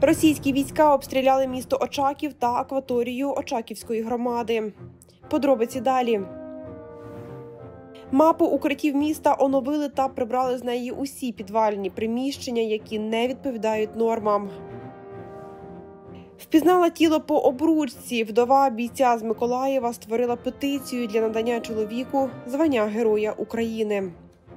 Російські війська обстріляли місто Очаків та акваторію Очаківської громади. Подробиці далі. Мапу укриттів міста оновили та прибрали з неї усі підвальні приміщення, які не відповідають нормам. Впізнала тіло по обручці. Вдова бійця з Миколаєва створила петицію для надання чоловіку звання Героя України.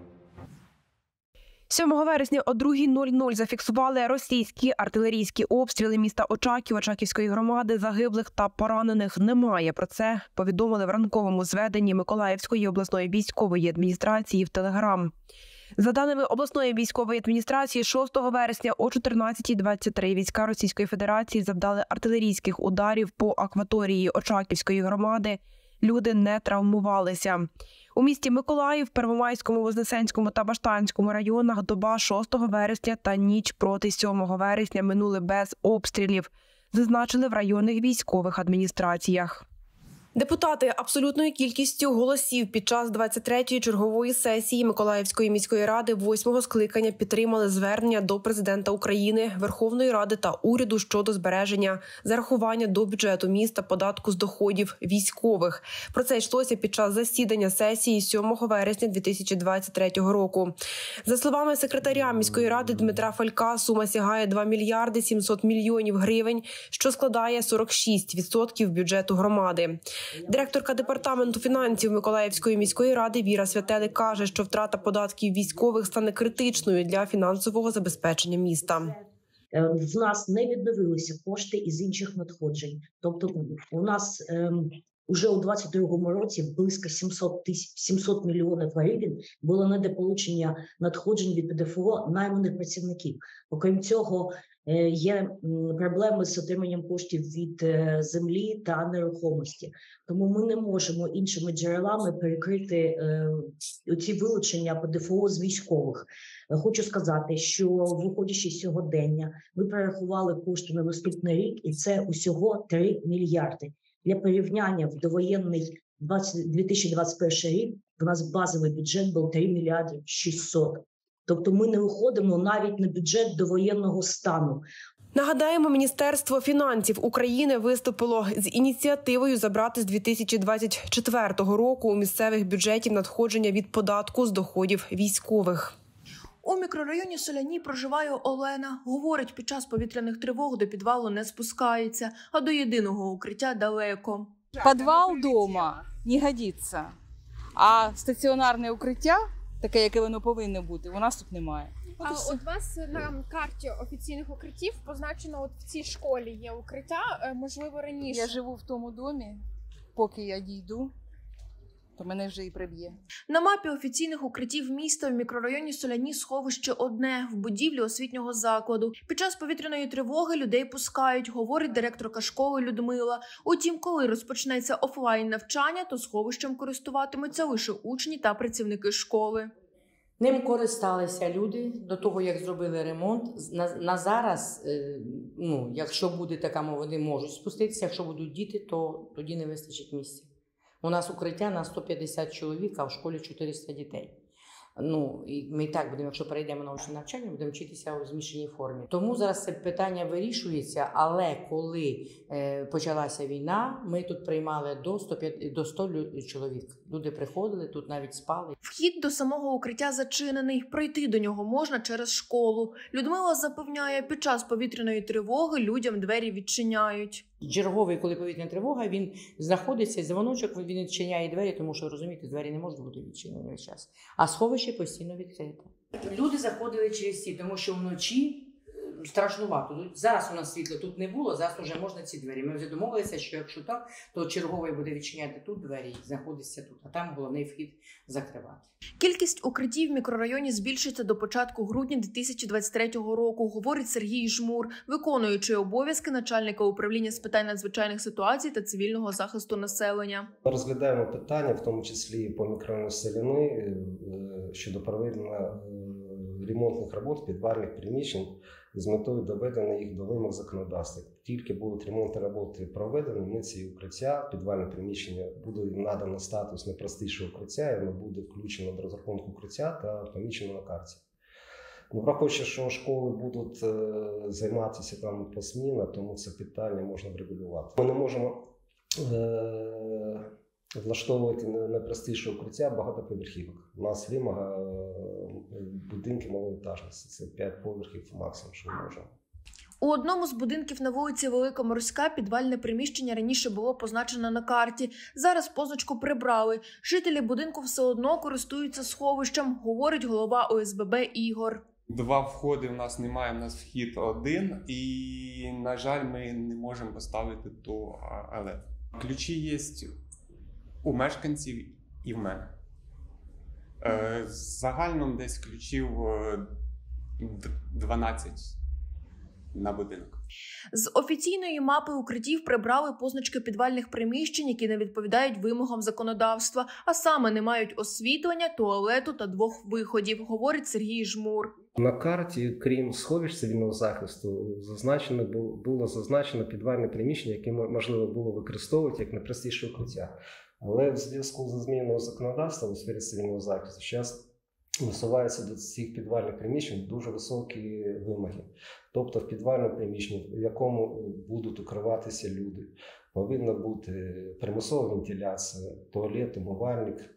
7 вересня о 2:00 зафіксували російські артилерійські обстріли міста Очаків, Очаківської громади. Загиблих та поранених немає. Про це повідомили в ранковому зведенні Миколаївської обласної військової адміністрації в Телеграм. За даними обласної військової адміністрації, 6 вересня о 14:23 війська Російської Федерації завдали артилерійських ударів по акваторії Очаківської громади. Люди не травмувалися. У місті Миколаїв, Первомайському, Вознесенському та Баштанському районах доба 6 вересня та ніч проти 7 вересня минули без обстрілів, зазначили в районних військових адміністраціях. Депутати абсолютною кількістю голосів під час 23-ї чергової сесії Миколаївської міської ради 8-го скликання підтримали звернення до президента України, Верховної Ради та уряду щодо збереження зарахування до бюджету міста податку з доходів військових. Про це йшлося під час засідання сесії 7 вересня 2023 року. За словами секретаря міської ради Дмитра Фалька, сума сягає 2 мільярди 700 мільйонів гривень, що складає 46% бюджету громади. Директорка департаменту фінансів Миколаївської міської ради Віра Святелик каже, що втрата податків військових стане критичною для фінансового забезпечення міста. В нас не відновилися кошти із інших надходжень. Тобто у нас уже у 2022 році близько 700 мільйонів гривень було недополучення надходжень від ПДФО найманих працівників. Окрім цього, є проблеми з отриманням коштів від землі та нерухомості. Тому ми не можемо іншими джерелами перекрити ці вилучення ПДФО з військових. Хочу сказати, що виходячи з сьогодення, ми перерахували кошти на наступний рік, і це усього 3 мільярди. Для порівняння, в довоєнний 2021 рік у нас базовий бюджет був 3 мільярди 600. Тобто ми не виходимо навіть на бюджет довоєнного стану. Нагадаємо, Міністерство фінансів України виступило з ініціативою забрати з 2024 року у місцевих бюджетів надходження від податку з доходів військових. У мікрорайоні Соляні проживає Олена. Говорить, під час повітряних тривог до підвалу не спускається, а до єдиного укриття далеко. Підвал вдома не годиться, а стаціонарне укриття, таке, яке воно повинно бути, у нас тут немає. А от у вас на карті офіційних укриттів позначено, от в цій школі є укриття, можливо, раніше. Я живу в тому домі, поки я дійду, то мене вже і приб'є. На мапі офіційних укриттів міста в мікрорайоні Соляні сховище одне – в будівлі освітнього закладу. Під час повітряної тривоги людей пускають, говорить директорка школи Людмила. Утім, коли розпочнеться офлайн навчання, то сховищем користуватимуться лише учні та працівники школи. Ним користалися люди до того, як зробили ремонт. На зараз, якщо буде така, вони можуть спуститися. Якщо будуть діти, то тоді не вистачить місця. У нас укриття на 150 чоловік, а в школі 400 дітей. І ми і так будемо, якщо перейдемо на очне навчання, будемо вчитися у змішаній формі. Тому зараз це питання вирішується, але коли почалася війна, ми тут приймали до 100 чоловік. Люди приходили, тут навіть спали. Вхід до самого укриття зачинений, пройти до нього можна через школу. Людмила запевняє, під час повітряної тривоги людям двері відчиняють. Черговий, коли повітряна тривога, він знаходиться, дзвоночок, він відчиняє двері, тому що, розумієте, двері не можуть бути відчинені весь час. А сховище постійно відкрите. Люди заходили через ці, тому що вночі страшнувато. Зараз у нас світла тут не було, зараз вже можна ці двері. Ми вже домовилися, що якщо так, то черговий буде відчиняти тут двері і знаходиться тут, а там головний вхід закривати. Кількість укриттів в мікрорайоні збільшиться до початку грудня 2023 року, говорить Сергій Жмур, виконуючий обов'язки начальника управління з питань надзвичайних ситуацій та цивільного захисту населення. Розглядаємо питання, в тому числі по мікрорайону Соляни, щодо проведення ремонтних робот підвальних приміщень з метою доведення їх до вимог законодавства. Тільки будуть ремонтні роботи проведені, ми ці укриття, підвальне приміщення, буде надано статус найпростішого укриття, і воно буде включено до розрахунку укриття та помічено на карті. Ну, враховуючи, що школи будуть займатися там посмінно, тому це питання можна врегулювати. Ми не можемо влаштовувати найпростіше укриття багатоповерхівок. У нас вимога будинки малоетажності. Це 5 поверхів максимум, що ми можемо. У одному з будинків на вулиці Велика Морська підвальне приміщення раніше було позначено на карті. Зараз позначку прибрали. Жителі будинку все одно користуються сховищем, говорить голова ОСББ Ігор. 2 входи в нас немає, в нас вхід 1, і, на жаль, ми не можемо поставити туалет. Ключі є у мешканців і в мене. Загально десь ключів 12 на будинок. З офіційної мапи укриттів прибрали позначки підвальних приміщень, які не відповідають вимогам законодавства, а саме не мають освітлення, туалету та 2 виходів, говорить Сергій Жмур. На карті, крім сховищ цивільного захисту, було зазначено підвальне приміщення, яке можливо було використовувати як найпростіше укриття. Але в зв'язку зі зміною законодавства у сфері цивільного захисту зараз висуваються до цих підвальних приміщень дуже високі вимоги. Тобто в підвальному приміщенні, в якому будуть укриватися люди, повинна бути примусова вентиляція, туалет, умивальник.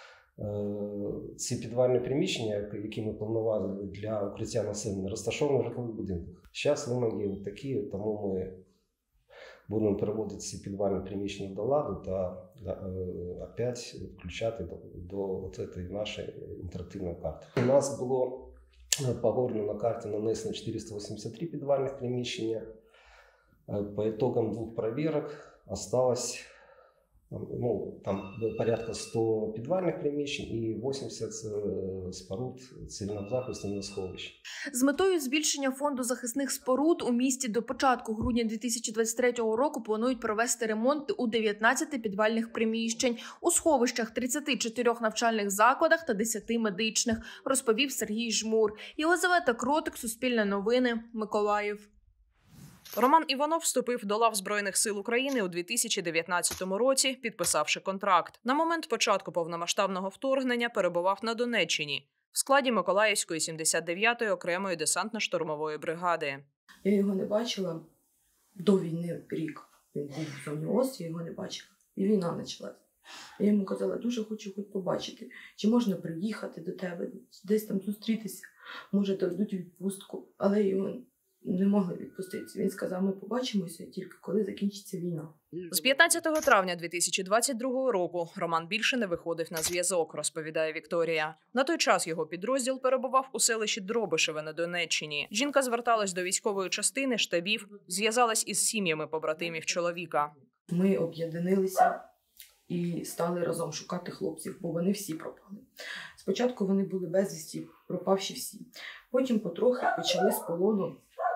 Ці підвальні приміщення, які ми планували для укриття населення, розташовані в житлових будинках. Зараз вимоги такі, тому ми будемо переводити ці підвальні приміщення до ладу та опять включати до цієї нашої інтерактивної карти. У нас було по городу на карті нанесено 483 підвальних приміщення. По итогам 2 проверок осталось там порядка 100 підвальних приміщень і 80 споруд цивільного захисту на сховищі. З метою збільшення фонду захисних споруд у місті до початку грудня 2023 року планують провести ремонт у 19 підвальних приміщень, у сховищах 34 навчальних закладах та 10 медичних, розповів Сергій Жмур. Єлизавета Кротик, Суспільне новини, Миколаїв. Роман Іванов вступив до лав Збройних сил України у 2019 році, підписавши контракт. На момент початку повномасштабного вторгнення перебував на Донеччині в складі Миколаївської 79-ї окремої десантно-штурмової бригади. Я його не бачила до війни рік. Він був в зоні ООС, я його не бачила. І війна почалась. Я йому казала, дуже хочу хоч побачити, чи можна приїхати до тебе, десь там зустрітися, може дадуть відпустку, але його не могли відпуститися. Він сказав, ми побачимося тільки коли закінчиться війна. З 15 травня 2022 року Роман більше не виходив на зв'язок, розповідає Вікторія. На той час його підрозділ перебував у селищі Дробишеве на Донеччині. Жінка зверталась до військової частини, штабів, зв'язалась із сім'ями побратимів чоловіка. Ми об'єдналися і стали разом шукати хлопців, бо вони всі пропали. Спочатку вони були безвісті, пропавші всі. Потім потрохи почали з полону,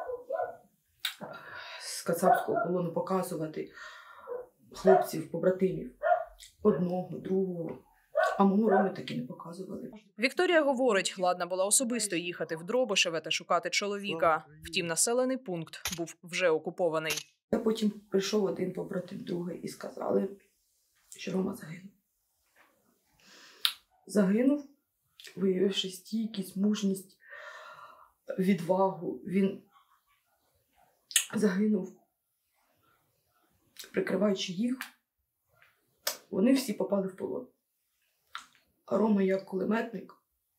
з кацапського полону показувати хлопців, побратимів. Одного, другого. А мого Роми таки не показували. Вікторія говорить, ладна була особисто їхати в Дробишеве та шукати чоловіка. Втім, населений пункт був вже окупований. А потім прийшов один побратим, другий і сказали, що Рома загинув. Загинув, виявивши стійкість, мужність, відвагу. Він загинув, прикриваючи їх. Вони всі попали в полон. А Рома, як кулеметник,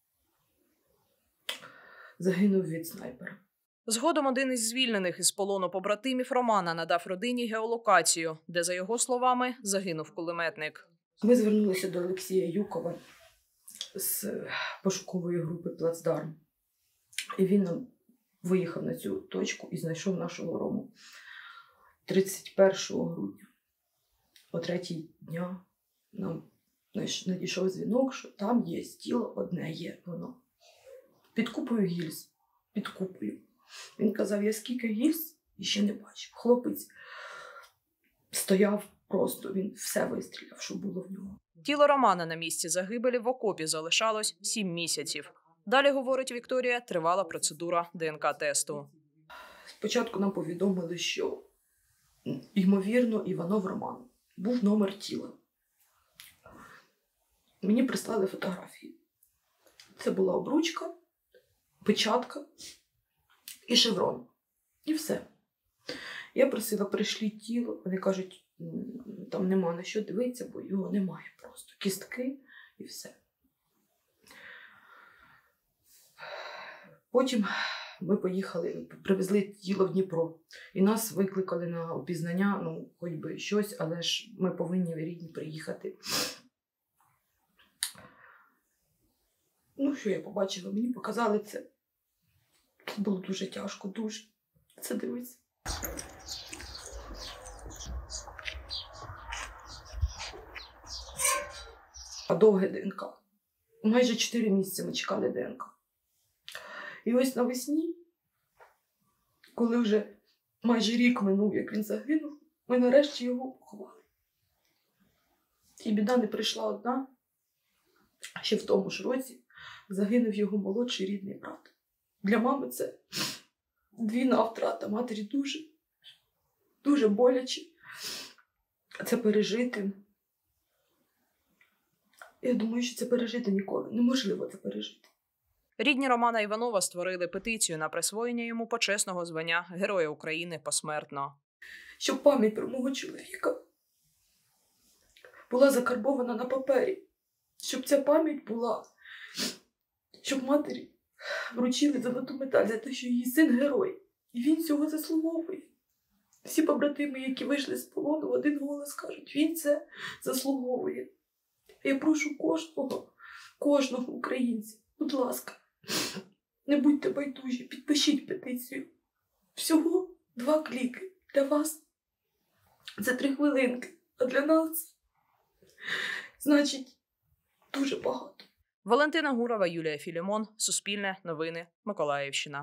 загинув від снайпера. Згодом один із звільнених із полону побратимів Романа надав родині геолокацію, де, за його словами, загинув кулеметник. Ми звернулися до Олексія Юкова з пошукової групи «Плацдарм». І він нам виїхав на цю точку і знайшов нашого Рому. 31 грудня о 3-й дня нам надійшов дзвінок, що там є тіло, одне є воно. Під купою гільз. Під купою. Він казав, я скільки гільз і ще не бачив. Хлопець стояв просто, він все вистріляв, що було в нього. Тіло Романа на місці загибелі в окопі залишалось 7 місяців. Далі, говорить Вікторія, тривала процедура ДНК-тесту. Спочатку нам повідомили, що, ймовірно, Іванов Роман. Був номер тіла. Мені прислали фотографії. Це була обручка, печатка і шеврон. І все. Я просила, прийшліть тіло. Вони кажуть, там нема на що дивитися, бо його немає просто. Кістки і все. Потім ми поїхали, привезли тіло в Дніпро. І нас викликали на опізнання, ну, хоч би щось, але ж ми повинні рідні приїхати. Ну, що я побачила? Мені показали це. Це було дуже тяжко, дуже. Це дивиться. А довге ДНК. Майже 4 місяці ми чекали ДНК. І ось навесні, коли вже майже рік минув, як він загинув, ми нарешті його поховали. І біда не прийшла одна. Ще в тому ж році загинув його молодший рідний брат. Для мами це двійна втрата. Матері дуже, дуже боляче це пережити. Я думаю, що це пережити ніколи. Неможливо це пережити. Рідні Романа Іванова створили петицію на присвоєння йому почесного звання Героя України посмертно. Щоб пам'ять про мого чоловіка була закарбована на папері. Щоб ця пам'ять була, щоб матері вручили золоту медаль за те, що її син герой. І він цього заслуговує. Всі побратими, які вийшли з полону, в один голос кажуть, він це заслуговує. Я прошу кожного українця, будь ласка, не будьте байдужі, підпишіть петицію. Всього 2 кліки. Для вас це 3 хвилинки, а для нас значить дуже багато. Валентина Гурова, Юлія Філімон, Суспільне новини, Миколаївщина.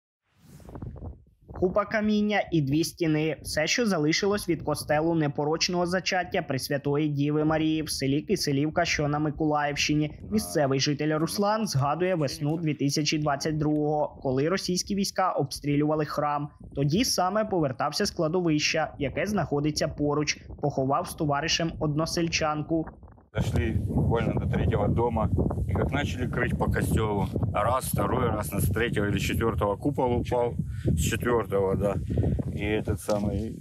Купа каміння і 2 стіни – все, що залишилось від костелу непорочного зачаття Пресвятої Діви Марії в селі Киселівка, що на Миколаївщині. Місцевий житель Руслан згадує весну 2022-го, коли російські війська обстрілювали храм. Тоді саме повертався з кладовища, яке знаходиться поруч. Поховав з товаришем односельчанку. Дошли буквально до 3-го дома, и как начали крыть по костелу. Раз, второй раз, на 3-го или 4-го купол упал, с 4-го, да. И этот самый,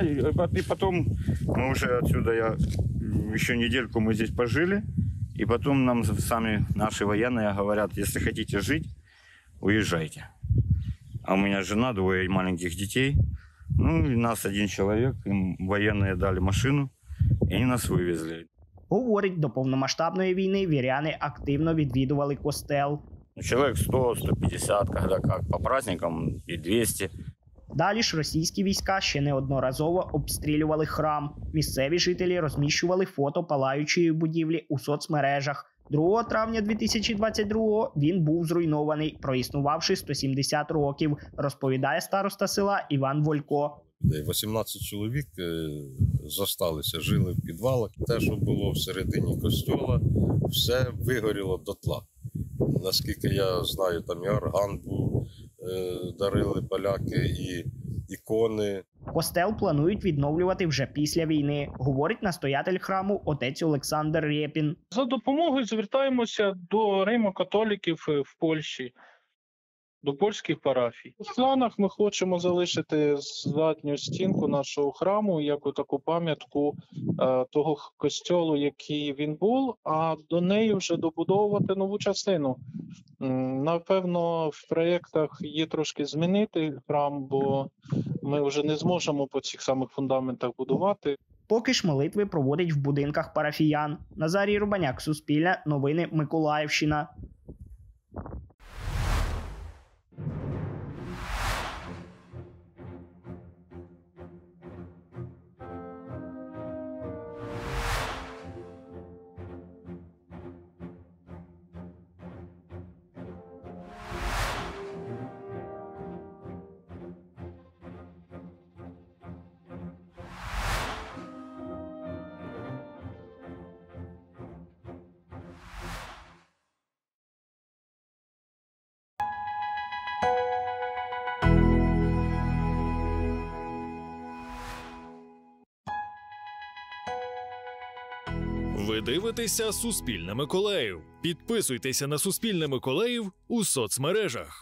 и потом мы уже отсюда, еще недельку мы здесь пожили, и потом нам сами наши военные говорят, если хотите жить, уезжайте. А у меня жена, 2 маленьких детей, и нас 1 человек, им военные дали машину, и они нас вывезли. Говорить, до повномасштабної війни віряни активно відвідували костел. Человек 100-150, когда как, по праздникам и 200. Далі ж російські війська ще неодноразово обстрілювали храм. Місцеві жителі розміщували фото палаючої будівлі у соцмережах. 2 травня 2022-го він був зруйнований, проіснувавши 170 років, розповідає староста села Іван Волько. 18 чоловік зосталися, жили в підвалах. Те, що було всередині костьола, все вигоріло дотла. Наскільки я знаю, там і орган був, дарили поляки, і ікони. Костел планують відновлювати вже після війни, говорить настоятель храму отець Олександр Рєпін. За допомогою звертаємося до римо-католиків в Польщі, до польських парафій. У планах ми хочемо залишити задню стінку нашого храму як таку пам'ятку того костьолу, який він був, а до неї вже добудовувати нову частину. Напевно, в проєктах є трошки змінити храм, бо ми вже не зможемо по цих самих фундаментах будувати. Поки ж молитви проводять в будинках парафіян. Назарій Рубаняк, Суспільне, новини, Миколаївщина. Ви дивитеся Суспільне Миколаїв. Підписуйтеся на Суспільне Миколаїв у соцмережах.